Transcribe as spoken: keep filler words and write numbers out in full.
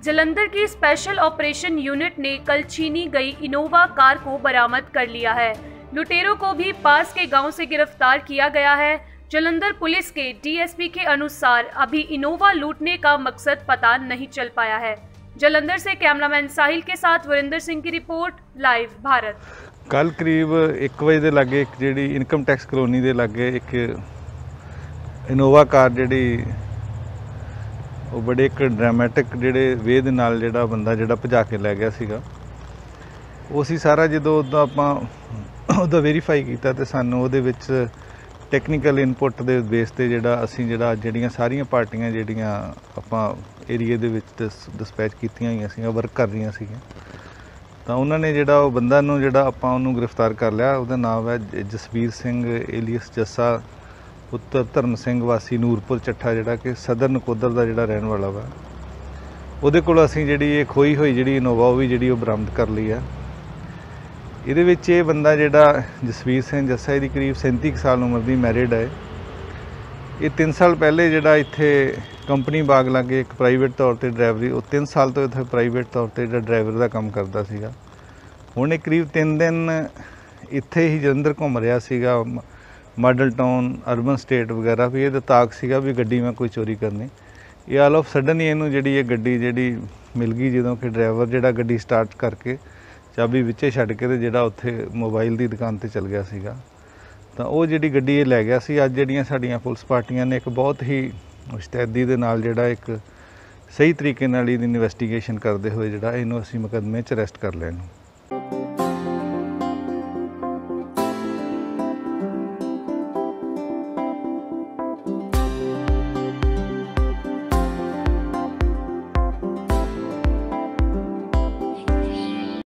जलंधर की special operation unit ने कल छीनी गई इनोवा कार को बरामद कर लिया है। लुटेरों को भी पास के गांव से गिरफ्तार किया गया है। जलंधर पुलिस के डीएसपी के अनुसार अभी इनोवा लूटने का मकसद पता नहीं चल पाया है। जलंधर से कैमरामैन साहिल के साथ वरिंदर सिंह की रिपोर्ट, लाइव भारत। कल करीब एक बजे के लागे एक जी इनकम टैक्स कलोनी के लागे एक इनोवा कार जी वो बड़े एक ड्रामेटिक जोड़े वे दे नाल जिहड़ा बंदा जिहड़ा भजा के लै गया सीगा। उसी सारा जो उदा आप वेरीफाई किया तो सानू उहदे विच टैक्नीकल इनपुट के बेस ते जिहड़ा असीं जिहड़ा जिहड़ियां सारियां पार्टियां जिहड़ियां आपां एरिए दे विच डिस्पैच कीतियां होईयां सीगियां वर्क कर रहीआं सीगियां तां उन्हां ने जिहड़ा वो बंदा नूं जिहड़ा आपां उहनूं गिरफ्तार कर लिया। उहदा नाम है जसवीर सिंह एलियस जस्सा पुत्र धर्म सिंह वासी नूरपुर चट्ठा जिहड़ा कि सदर नकोदर का जिहड़ा रहण वाला वा। उहदे कोल असीं जिहड़ी ये खोई हुई जिहड़ी इनोवा वो भी जिहड़ी वो बरामद कर ली है। इहदे विच ये बंदा जिहड़ा जसवीर सिंह जस्सा इहदी करीब सैंती साल उम्र की मैरिड है। ये तीन साल पहले जिहड़ा इत्थे कंपनी बाग लागे एक प्राइवेट तौर पर ड्राइवरी वो तीन साल तो इत्थे प्राइवेट तौर पर जिहड़ा ड्राइवर का काम करता सीगा। हुण करीब तीन दिन इत्थे ही जलंधर घूम रहा सीगा, मॉडल टाउन अर्बन स्टेट वगैरह भी ये ताक सीगा भी गड्डी में कोई चोरी करनी। ये ऑल ऑफ सडन ही इनू जी ये गड्डी जी मिल गई जो कि ड्राइवर जोड़ा गड्डी स्टार्ट करके चाबी विचे छड्ड के जोड़ा उत्थे मोबाइल की दुकान पर चल गया सीगा। तो वो जी गड्डी ये लै गया सी। अज जिहड़ियां साडीआं पुलिस पार्टियां ने एक बहुत ही मुस्तैदी दे नाल जिहड़ा एक सही तरीके नाल इहदी इन्वेस्टिगेशन करते हुए जिहड़ा इहनूं असीं मुकदमे च अरैसट कर लिया।